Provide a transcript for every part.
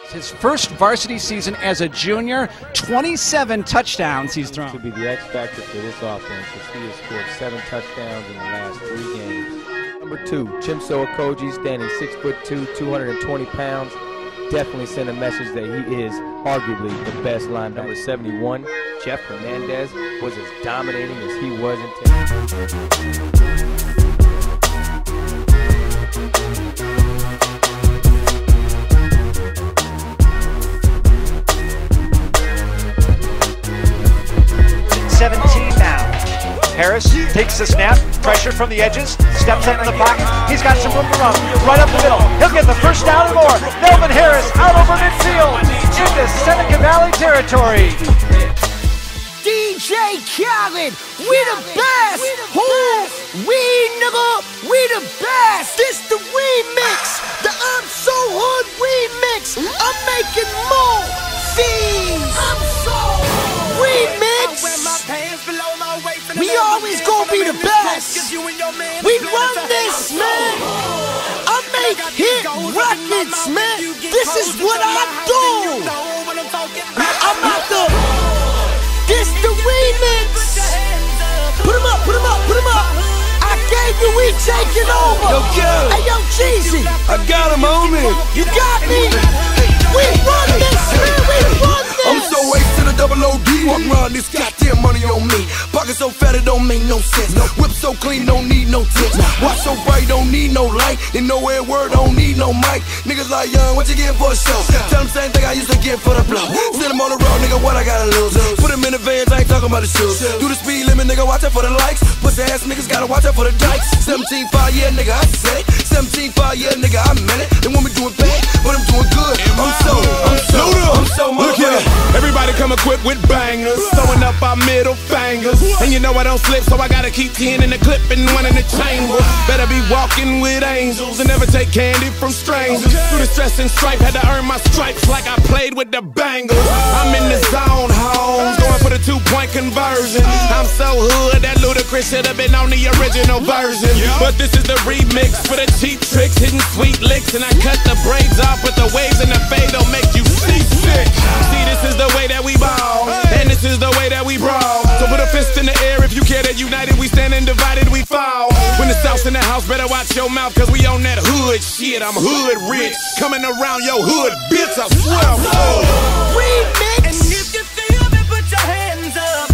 His first varsity season as a junior, 27 touchdowns he's thrown. To be the X factor for this offense, as he has scored 7 touchdowns in the last 3 games. Number 2, Chimso Okoji, standing 6'2", 220 pounds. Definitely send a message that he is arguably the best linebacker. Number 71, Jeff Hernandez, was as dominating as he was in Tennessee. Harris takes the snap, pressure from the edges, steps into the pocket. He's got some room to run, right up the middle. He'll get the first down and more. Melvin Harris out over midfield into Seneca Valley territory. DJ Khaled, we the best. Who? We, nigga, we the best. This the remix, the I'm So Hood remix. I'm making more fiends. I'm so remix. We always gonna be the best. We run this, man. I make hit records, man. This is what I do. I'm not the. This the remix. Put him up, put him up, put him up. I gave you, we taking over. Yo, Kel. Hey, yo, Jeezy. I got him on it. You got me. We run this, man. We run this. I'm so late to the double OD. Walk around this goddamn money on me. Pocket so fat it don't make no sense. Whip so clean, don't need no tips. Watch so bright, don't need no light. And nowhere word, don't need no mic. Niggas like young, what you getting for a show? Tell them same thing I used to get for the blow. Send them on the road, nigga, what I gotta lose? Put them in the vans, I ain't talking about the shoes. Do the speed limit, nigga, watch out for the likes. Pussy ass niggas gotta watch out for the dikes. 17.5, yeah, nigga, I said it. 17.5, yeah, nigga, I meant it. And when we doing bad, but I'm doing good. I'm so Look here, everybody come equipped with bangers, throwing up our middle fingers. And you know I don't slip, so I gotta keep 10 in the clip and 1 in the chamber. Better be walking with angels and never take candy from strangers. Through the stress and stripe, had to earn my stripes like I played with the Bengals. I'm in the zone, Holmes, going for the 2-point conversion. I'm so hood that Ludacris should have been on the original version. But this is the remix for the cheap tricks, hitting sweet licks. And I cut the braids off, but the waves and the fade don't make you seasick. See, this is the way that we ball, and this is the way that we brawl. So put a fist in the air if you care that united we stand and divided we fall. When the South's in the house, better watch your mouth, cause we on that hood shit. I'm hood rich, coming around your hood, bitch, I swear I'm remix. And if you feel me, put your hands up.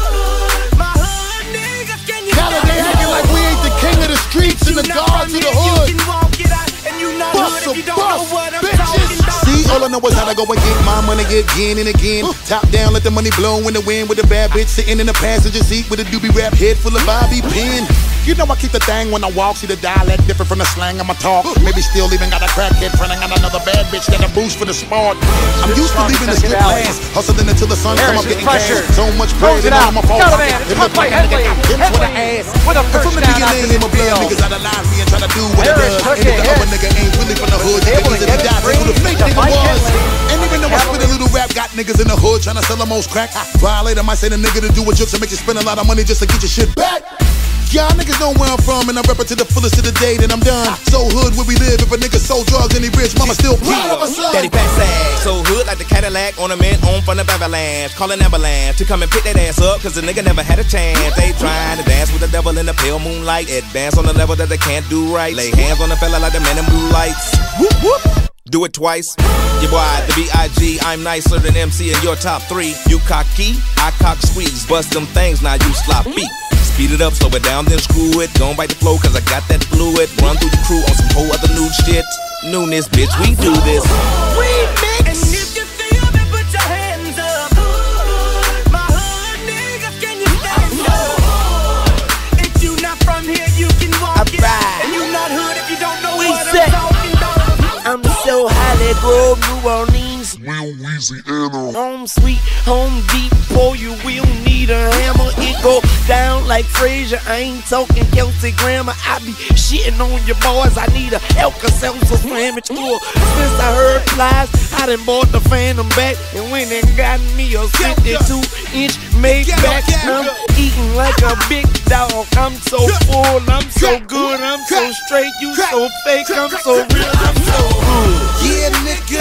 My hood niggas, can you they acting like we ain't the king of the streets and the gods of the hood. You can walk it out, and you not hood if you don't know what I'm talking about. See, all I know is how to go and get my money again and again. Top down, let the money blow in the wind with a bad bitch sitting in the passenger seat with a doobie rap head full of Bobby pin. You know I keep the thing when I walk, see the dialect different from the slang I'ma talk. Maybe still even got a crackhead friend, I got another bad bitch that a boost for the sport. I'm used to leaving the strip last, hustling until the sun come up getting cash. So much praise and all my fault. It look like a nigga got hit with an ass. With a first down out to the field. Niggas idolize me and try to do what it does. And if the other nigga ain't really from the hood, you can easily die. Who the fake nigga was? And even though I spit a little rap, got niggas in the hood trying to sell the most crack. Violator might say the nigga to do a jokes and make you spend a lot of money just to get your shit back. Y'all niggas know where I'm from, and I rep it to the fullest of the day, then I'm done. So hood where we live, if a nigga sold drugs and he rich, mama still proud of us. Daddy fat sack, so hood like the Cadillac, ornament on from the avalanche. Call an ambulance to come and pick that ass up, cause the nigga never had a chance. They trying to dance with the devil in the pale moonlight. Advance on the level that they can't do right. Lay hands on the fella like the man in blue lights. Whoop whoop. Do it twice. Your boy, the B.I.G. I'm nicer than MC in your top 3. You cocky, I cock squeeze. Bust them things, now you sloppy. Speed it up, slow it down, then screw it. Gon' bite the flow, cause I got that fluid. Run through the crew on some whole other new shit. Newness, bitch, we do this. Remix. And if you feel me, put your hands up. My hood niggas, can you stand up? If you not from here, you can walk it out. And you not hood if you don't know what I'm talking about. I'm so Holly Grove, New Orleans, Louisiana. home sweet, home Depot. You will need a hammer. It go down like Frazier. I ain't talking Kelsey Grammer. I be shitting on your boys. I need a Alka-Seltzer sandwich tour. Since I heard flies, I done bought the Phantom back and went and got me a 52-inch Maybach. I'm eating like a big dog. I'm so full, I'm so good, I'm so straight. You so fake, I'm so real, I'm so good. Yeah, nigga,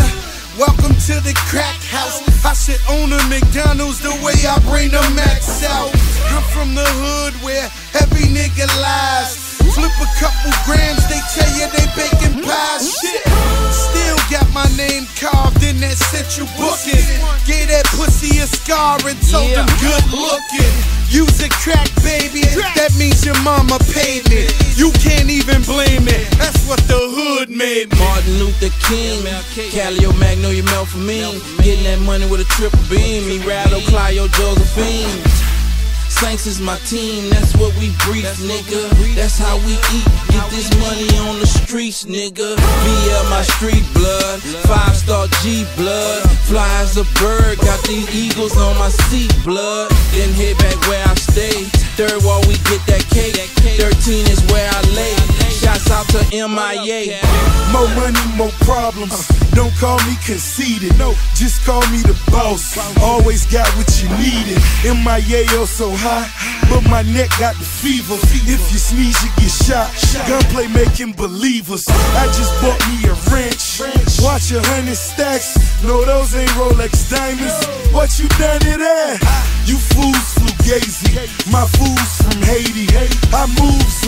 Welcome to the crack house. I sit on a McDonald's the way I bring the max out. I'm from the hood where every nigga lies. Flip a couple grams, they tell you they baking pies. Shit, still got my name carved in that central booking. Gave that pussy a scar and told him good looking. Use a crack, baby, that means your mama paid me. You can't even blame it, that's what the hood made me. Martin Luther King, Calio Magnolia Melphamine. Getting that money with a triple beam. Me Rado, Clio, Josephine. Saints is my team, that's what we brief, nigga. That's how we eat, get this money on the streets, nigga. VL my street blood, 5-star G blood. Fly as a bird, got these eagles on my seat, blood. Then head back where I stay. Third wall we get that cake. 13 is where I lay. Shouts out to MIA. More money, more problems. Don't call me conceited, no, just call me the boss. Always got what you needed. MIA so high, but my neck got the fever. If you sneeze, you get shot. Gunplay making believers. I just bought me a wrench. Watch 100 stacks. No, those ain't Rolex diamonds. What you done it at? You fools flew gazy. My fools from Haiti. I move